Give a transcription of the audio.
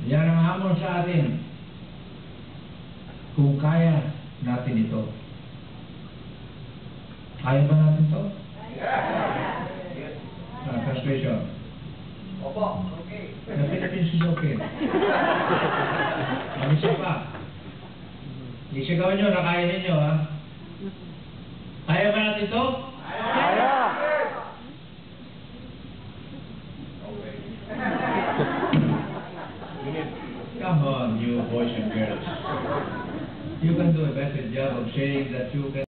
Yan ang hamon sa atin. Kung kaya natin ito. Kaya ba natin ito? Translation. Opo, okay. The Philippines is okay. Ang isa pa. Isigaw nyo na kaya ninyo, ha? Kaya ba natin ito? Kaya! Come on, you boys and girls. You can do a better job of saying that you can